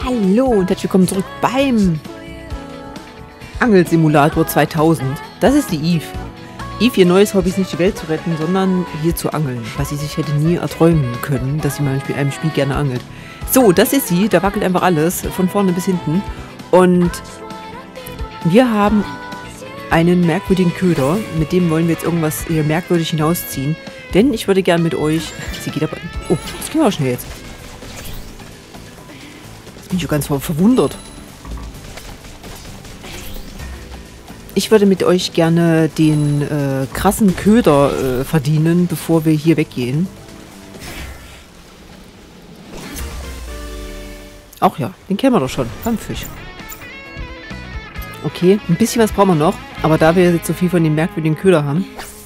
Hallo und herzlich willkommen zurück beim Angelsimulator 2000. Das ist die Eve. Eve, ihr neues Hobby ist nicht die Welt zu retten, sondern hier zu angeln. Was sie sich hätte nie erträumen können, dass sie mal in einem Spiel gerne angelt. So, das ist sie. Da wackelt einfach alles, von vorne bis hinten. Und wir haben einen merkwürdigen Köder. Mit dem wollen wir jetzt irgendwas hier merkwürdig hinausziehen. Denn ich würde gerne mit euch... Sie geht aber... Oh, das ging aber schnell jetzt. Bin ich ganz verwundert. Ich würde mit euch gerne den krassen Köder verdienen, bevor wir hier weggehen. Ach ja, den kennen wir doch schon. Kampffisch. Okay, ein bisschen was brauchen wir noch. Aber da wir jetzt so viel von dem merkwürdigen Köder haben,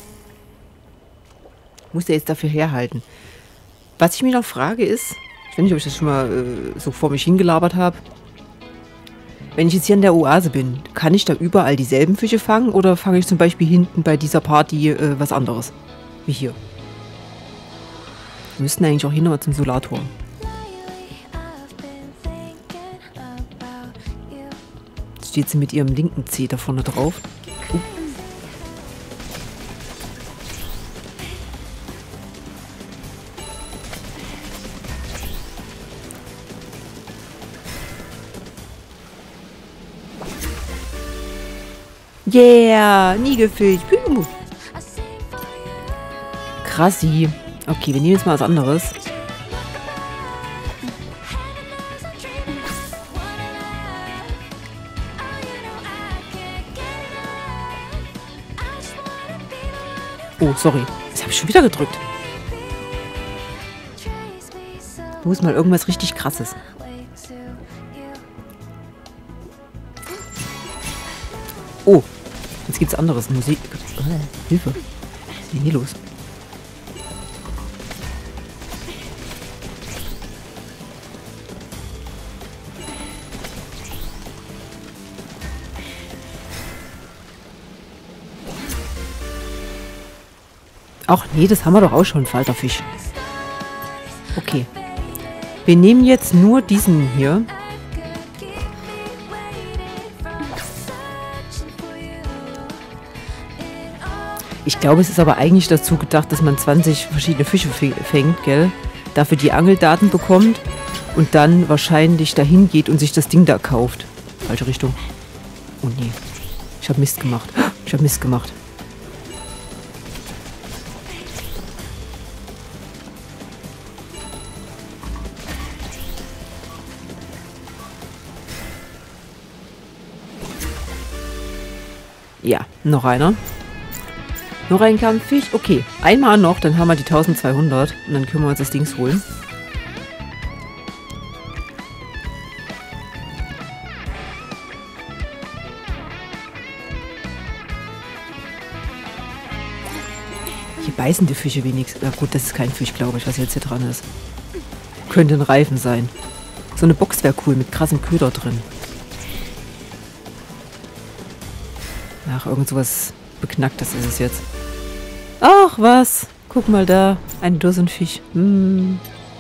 muss der jetzt dafür herhalten. Was ich mich noch frage ist... Ich weiß nicht, ob ich das schon mal so vor mich hingelabert habe. Wenn ich jetzt hier in der Oase bin, kann ich da überall dieselben Fische fangen oder fange ich zum Beispiel hinten bei dieser Party was anderes? Wie hier. Wir müssten eigentlich auch hier nochmal zum Solator. Jetzt steht sie mit ihrem linken Zeh da vorne drauf. Yeah, nie gefischt. Krassi. Okay, wir nehmen jetzt mal was anderes. Oh, sorry. Das habe ich schon wieder gedrückt. Du musst mal irgendwas richtig Krasses. Oh, jetzt gibt's anderes. Musik. Hilfe. Was ist denn hier los? Ach nee, das haben wir doch auch schon, Falterfisch. Okay. Wir nehmen jetzt nur diesen hier. Ich glaube, es ist aber eigentlich dazu gedacht, dass man 20 verschiedene Fische fängt, gell? Dafür die Angeldaten bekommt und dann wahrscheinlich dahin geht und sich das Ding da kauft. Falsche Richtung. Oh nee. Ich habe Mist gemacht. Ich habe Mist gemacht. Ja, noch einer. Noch ein Kampffisch? Okay, einmal noch, dann haben wir die 1200 und dann können wir uns das Ding holen. Hier beißen die Fische wenigstens. Na gut, das ist kein Fisch, glaube ich, was jetzt hier dran ist. Könnte ein Reifen sein. So eine Box wäre cool, mit krassem Köder drin. Ach, irgend sowas Beknacktes ist es jetzt. Ach, was? Guck mal da. Ein Dosenfisch. Hm.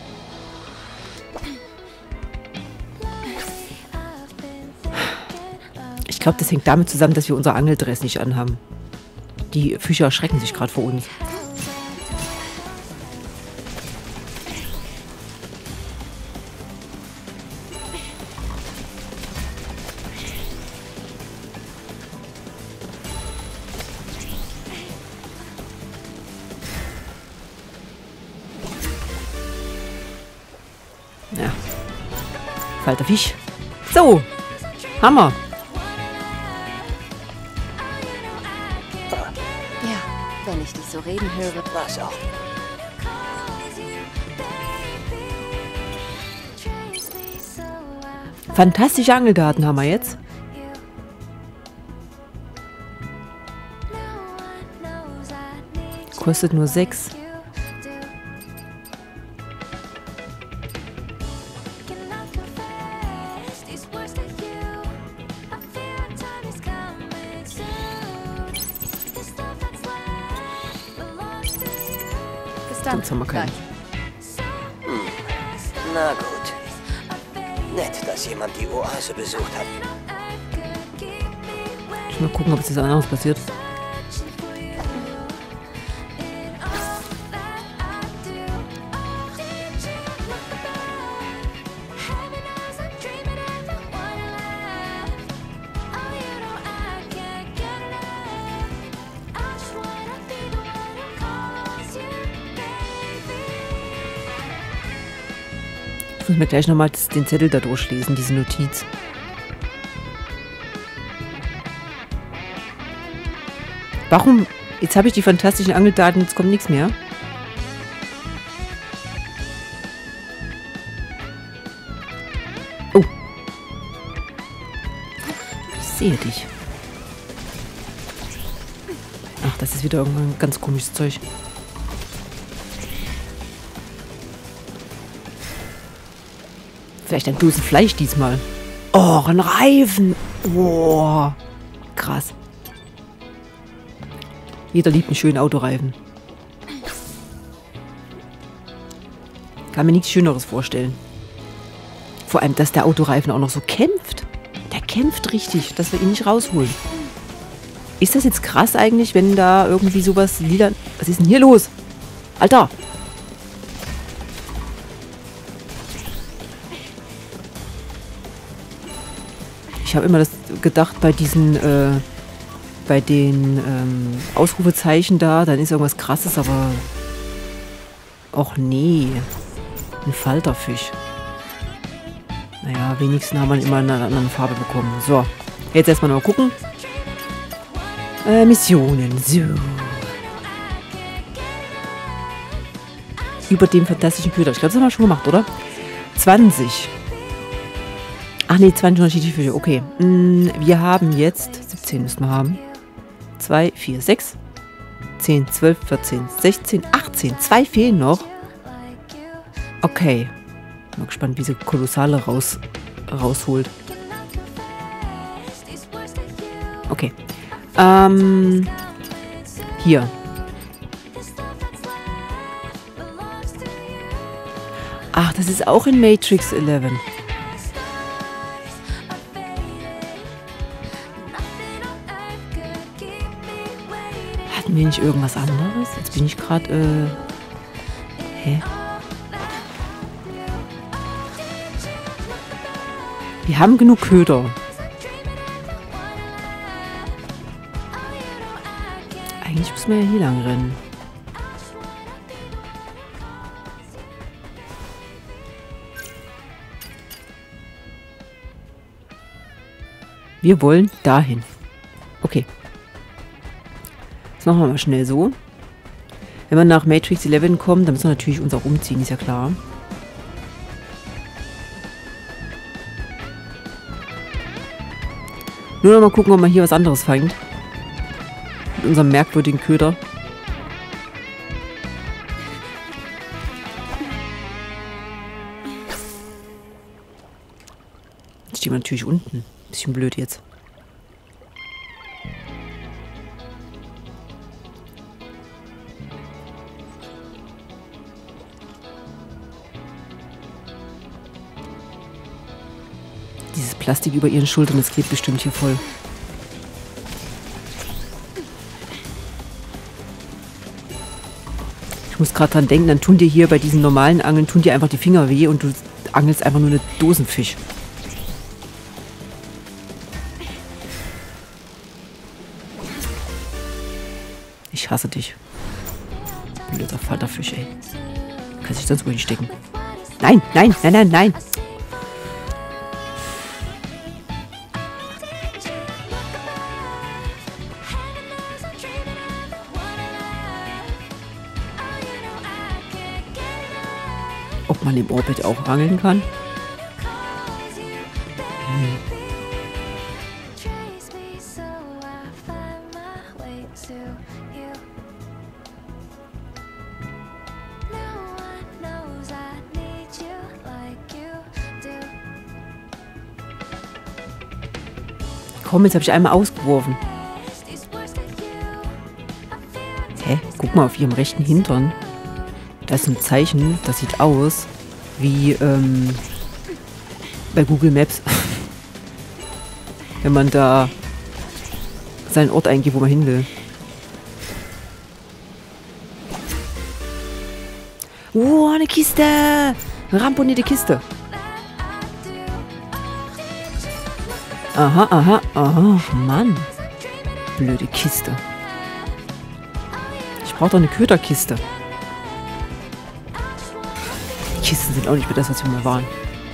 Ich glaube, das hängt damit zusammen, dass wir unser Angeldress nicht anhaben. Die Fische erschrecken sich gerade vor uns. Ja. Falterfisch. So. Hammer. Ja, wenn ich dich so reden höre, war's auch. Fantastische Angeldaten haben wir jetzt. Kostet nur 6. Dann Jetzt haben wir keinen. Na gut. Nett, dass jemand die Oase besucht hat. Ich will mal gucken, ob es jetzt anderes passiert. Ich muss mir gleich nochmal den Zettel da durchlesen, diese Notiz. Warum? Jetzt habe ich die fantastischen Angeldaten, jetzt kommt nichts mehr. Oh. Ich sehe dich. Ach, das ist wieder irgendein ganz komisches Zeug. Vielleicht ein Dose Fleisch diesmal. Oh, ein Reifen. Oh, krass. Jeder liebt einen schönen Autoreifen. Kann mir nichts Schöneres vorstellen. Vor allem, dass der Autoreifen auch noch so kämpft. Der kämpft richtig, dass wir ihn nicht rausholen. Ist das jetzt krass eigentlich, wenn da irgendwie sowas lila... Was ist denn hier los? Alter! Ich habe immer das gedacht, bei diesen, bei den Ausrufezeichen da, dann ist irgendwas Krasses, aber... Och nee. Ein Falterfisch. Naja, wenigstens haben wir ihn immer in einer anderen Farbe bekommen. So, jetzt erstmal noch gucken. Missionen, so. Über dem fantastischen Köder. Ich glaube, das haben wir schon gemacht, oder? 20. Ach nee, 20 unterschiedliche Fische. Okay. Wir haben jetzt... 17 müssen wir haben. 2, 4, 6. 10, 12, 14, 16, 18. 2 fehlen noch. Okay. Mal gespannt, wie sie Kolossale rausholt. Okay. Hier. Ach, das ist auch in Matrix 11. Hatten wir nicht irgendwas anderes? Jetzt bin ich gerade, hä? Wir haben genug Köder. Eigentlich müssen wir ja hier lang rennen. Wir wollen dahin. Okay. Das machen wir mal schnell so. Wenn wir nach Matrix 11 kommen, dann müssen wir natürlich uns auch umziehen, ist ja klar. Nur noch mal gucken, ob man hier was anderes fängt. Mit unserem merkwürdigen Köder. Jetzt stehen wir natürlich unten. Bisschen blöd jetzt. Dieses Plastik über ihren Schultern, das klebt bestimmt hier voll. Ich muss gerade dran denken, dann tun dir hier bei diesen normalen Angeln, tun dir einfach die Finger weh und du angelst einfach nur eine Dosenfisch. Ich hasse dich. Blöder Falterfisch, ey. Kann sich sonst wohin stecken. Nein, nein, nein, nein, nein. Ob man im Orbit auch angeln kann? Komm, jetzt habe ich einmal ausgeworfen. Hä? Guck mal auf ihrem rechten Hintern. Da ist ein Zeichen, das sieht aus wie Bei Google Maps. Wenn man da seinen Ort eingibt, wo man hin will. Oh, eine Kiste! Eine ramponierte Kiste. Aha, aha, aha. Mann. Blöde Kiste. Ich brauche doch eine Köderkiste. Die Kisten sind auch nicht mehr das, was wir mal waren.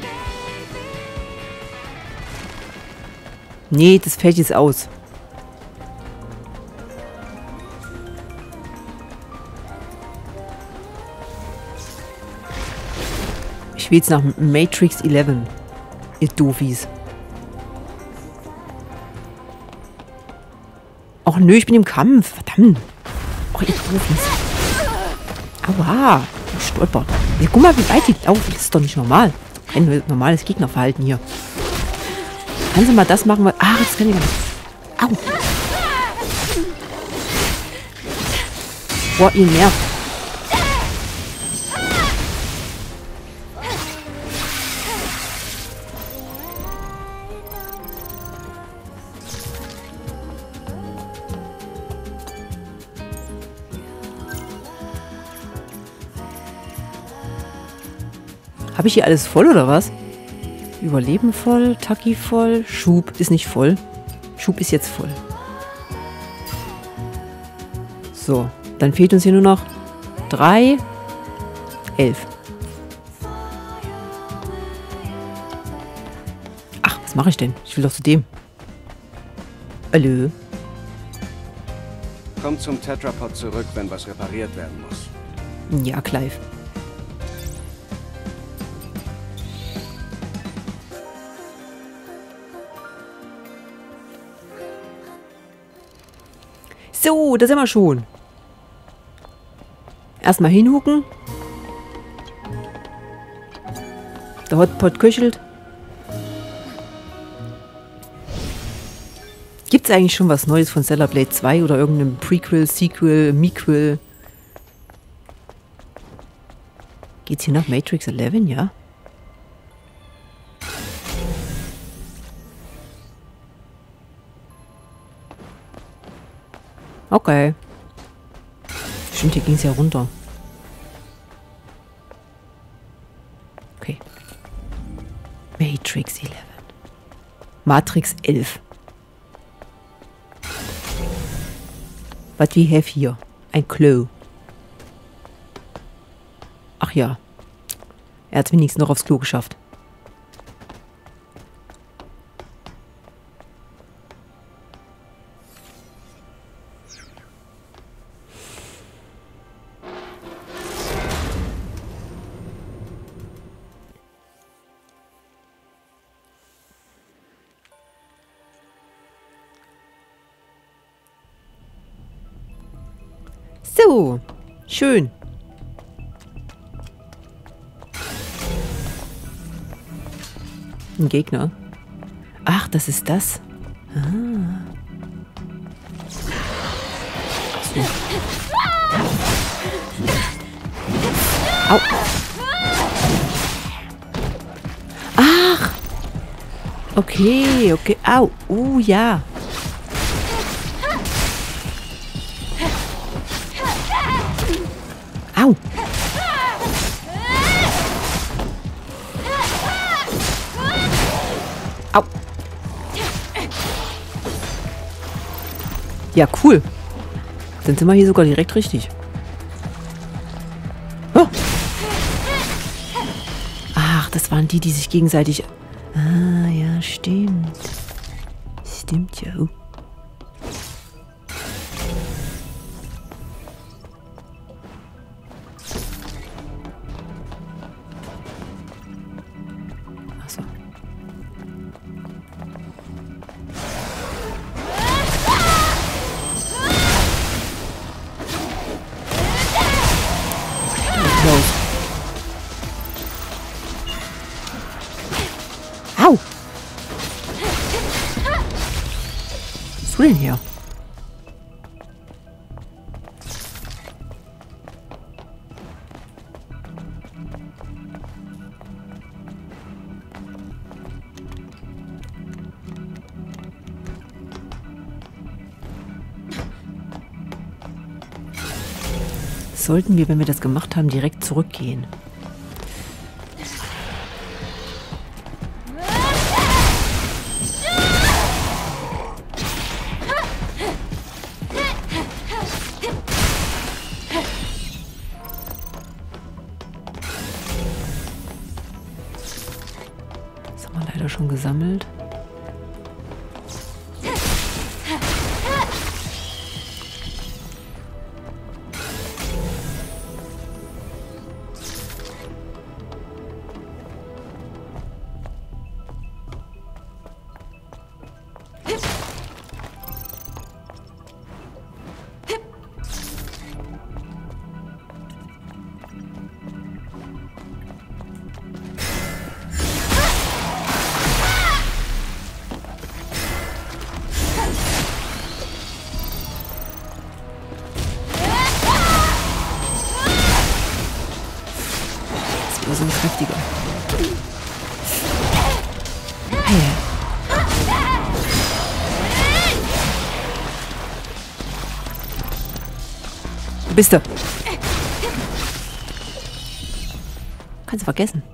Nee, das fällt jetzt aus. Ich will jetzt nach Matrix 11. Ihr Doofies. Och nö, ich bin im Kampf. Verdammt. Och, ihr Doofies. Aua. Ich stolpert. Ja, guck mal, wie weit die laufen. Das ist doch nicht normal. Ein normales Gegnerverhalten hier. Kannst du mal das machen, was... Ah, das kann ich gar nicht. Au. Boah, ihr nervt. Habe ich hier alles voll, oder was? Überleben voll, Taki voll, Schub ist nicht voll. Schub ist jetzt voll. So, dann fehlt uns hier nur noch 3, 11. Ach, was mache ich denn? Ich will doch zu dem. Hallo? Komm zum Tetrapod zurück, wenn was repariert werden muss. Ja, Clive. So, da sind wir schon. Erstmal hinhucken. Der Hotpot köchelt. Gibt es eigentlich schon was Neues von Stellar Blade 2 oder irgendeinem Prequel, Sequel, Mequel? Geht's hier nach Matrix 11, ja? Okay. Stimmt, hier ging es ja runter. Okay. Matrix 11. Matrix 11. Was we have hier? Ein Klo. Ach ja. Er hat es wenigstens noch aufs Klo geschafft. So, schön. Ein Gegner. Ach, das ist das. Ah. Ach so. Au. Ach. Okay, okay. Au. Ja. Au. Au. Ja, cool. Dann sind wir hier sogar direkt richtig. Oh. Ach, das waren die, die sich gegenseitig... Ah, ja, stimmt. Stimmt ja. Oh. Achso. Los. Au! Was ist denn hier? sollten wir, wenn wir das gemacht haben, direkt zurückgehen. Das haben wir leider schon gesammelt. So ein kräftiger. Hey. Wo bist du? Kannst du vergessen.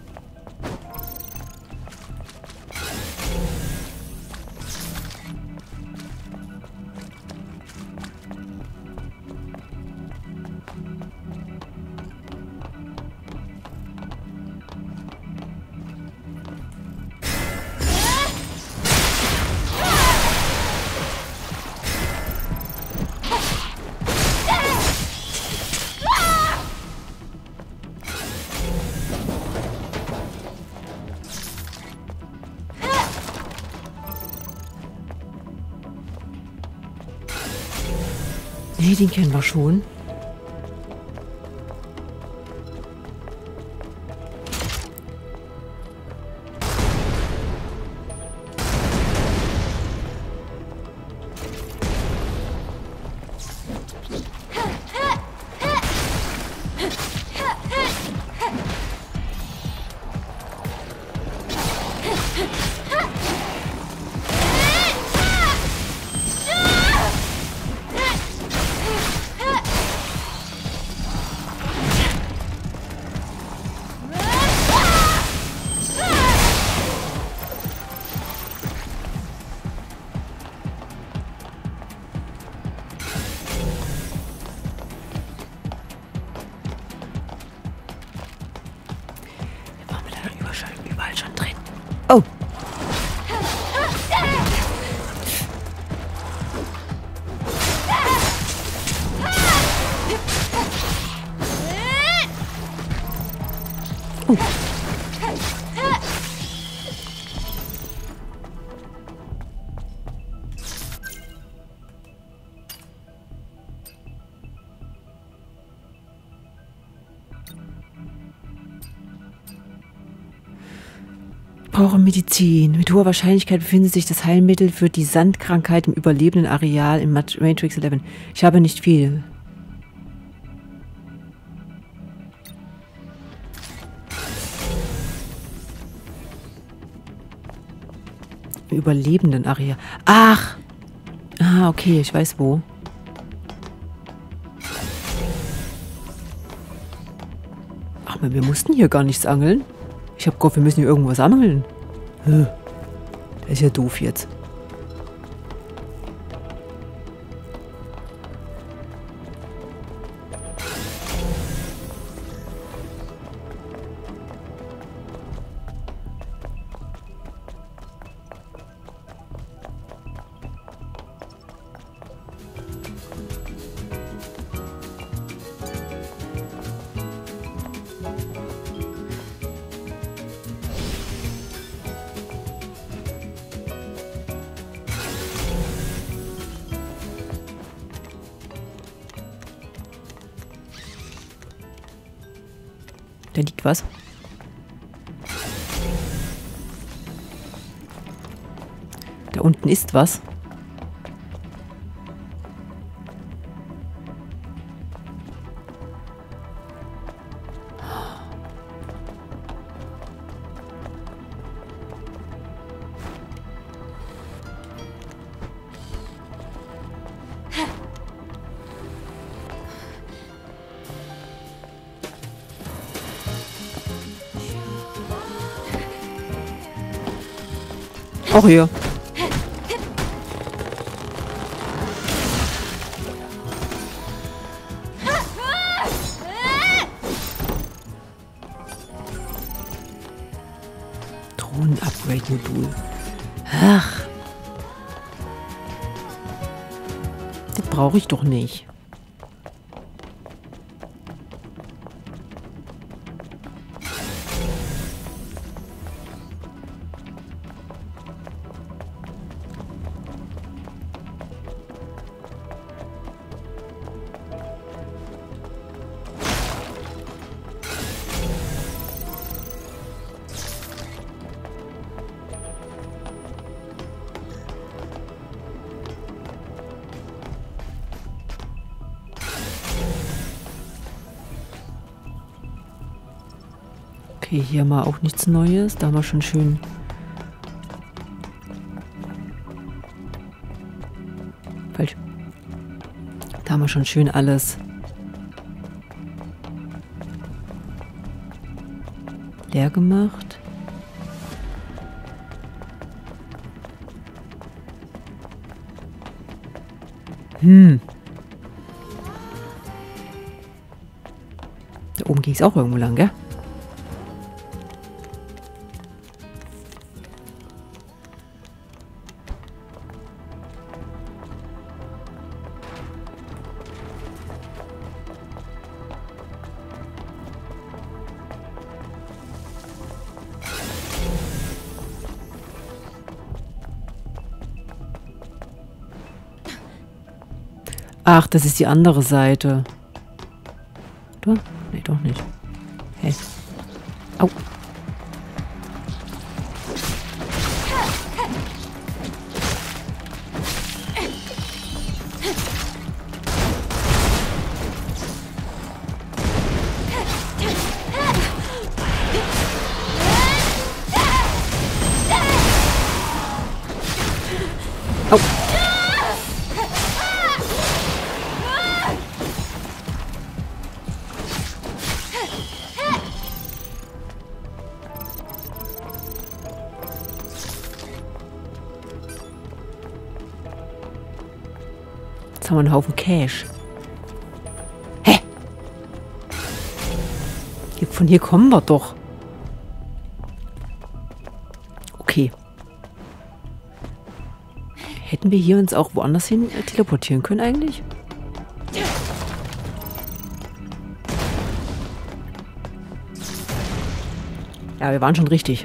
Nee, den kennen wir schon. Überall schon drin. Oh! Oh! Brauche Medizin. Mit hoher Wahrscheinlichkeit befindet sich das Heilmittel für die Sandkrankheit im überlebenden Areal im Matrix 11. Ich habe nicht viel. Im überlebenden Areal. Ach! Ah, okay, ich weiß wo. Ach, wir mussten hier gar nichts angeln. Ich hab gehofft, wir müssen hier irgendwas angeln. Das ist ja doof jetzt. Da liegt was. Da unten ist was. Auch hier. Drohnen-Upgrade-Modul. Ach. Das brauche ich doch nicht. Okay, hier mal auch nichts Neues. Da haben wir schon schön... Falsch. Da haben wir schon schön alles leer gemacht. Da oben ging es auch irgendwo lang, gell? Ach, das ist die andere Seite. Oder? Nee, doch nicht. Hä? Au. Au. Jetzt haben wir einen Haufen Cash. Hä? Von hier kommen wir doch. Okay. Hätten wir hier uns auch woanders hin teleportieren können eigentlich? Ja, wir waren schon richtig.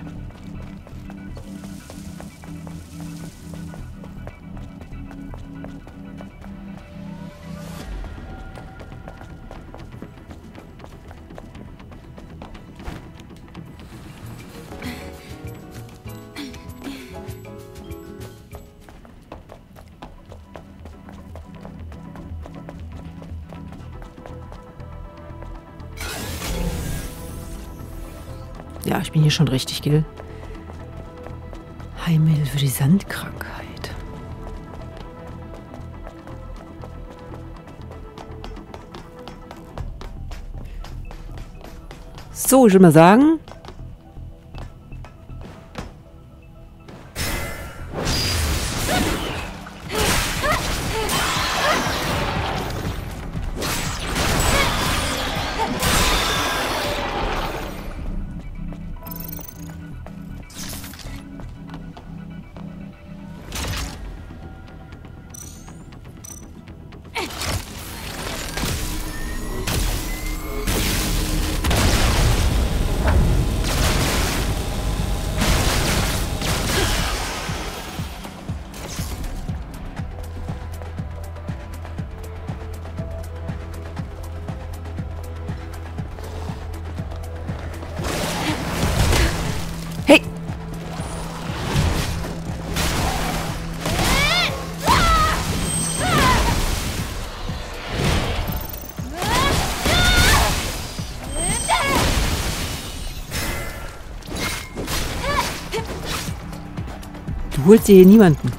Ja, ich bin hier schon richtig, gell? Heilmittel für die Sandkrankheit. So, ich würde mal sagen... Hey! Du holst dir hier niemanden.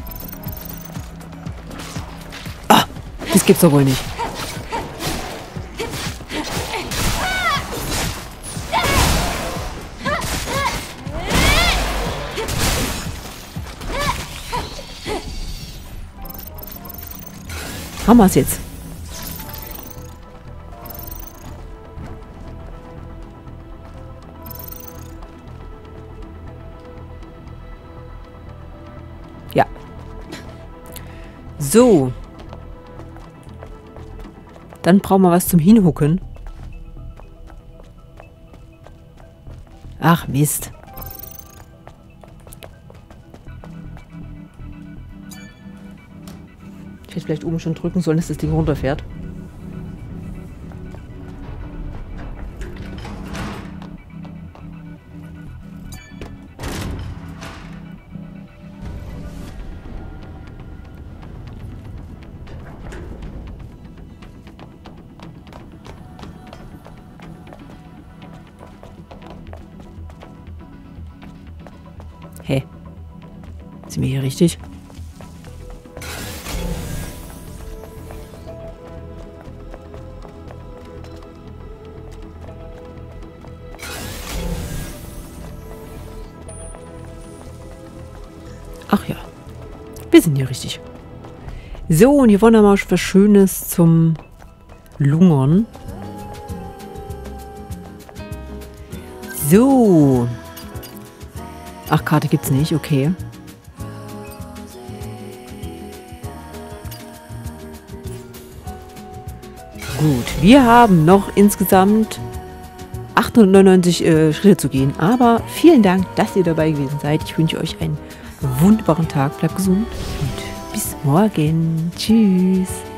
Das gibt's doch wohl nicht. Haben wir es jetzt. Ja. So. Dann brauchen wir was zum Hinhucken. Ach, Mist. Ich hätte vielleicht oben schon drücken sollen, dass das Ding runterfährt. Hä? Sind wir hier richtig? Ach ja. Wir sind hier richtig. So, und hier wollen wir mal was Schönes zum Lungern. So. Ach, Karte gibt's nicht, okay. Gut, wir haben noch insgesamt 899 Schritte zu gehen. Aber vielen Dank, dass ihr dabei gewesen seid. Ich wünsche euch einen wunderbaren Tag. Bleibt gesund und bis morgen. Tschüss.